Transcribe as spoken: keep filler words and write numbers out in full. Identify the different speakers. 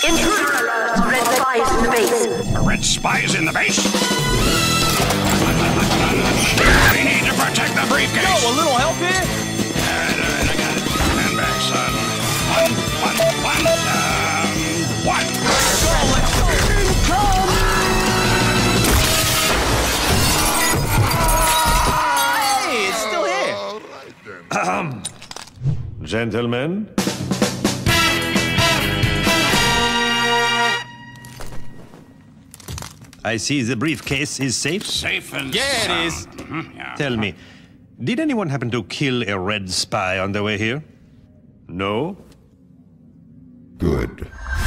Speaker 1: Intruder alert! Red spies in the base.
Speaker 2: Red spies in the base? We need to protect the briefcase.
Speaker 3: Yo, a little help here?
Speaker 2: Alright, alright, I got it. Stand back, son. One, one, one, um, one.
Speaker 3: Let's go, let's go. Hey, it's still here.
Speaker 4: Ahem. Gentlemen. I see the briefcase is safe.
Speaker 2: Safe and
Speaker 3: Yeah, it
Speaker 2: sound.
Speaker 3: is.
Speaker 2: Mhm, yeah.
Speaker 4: Tell me, did anyone happen to kill a red spy on their way here? No?
Speaker 5: Good.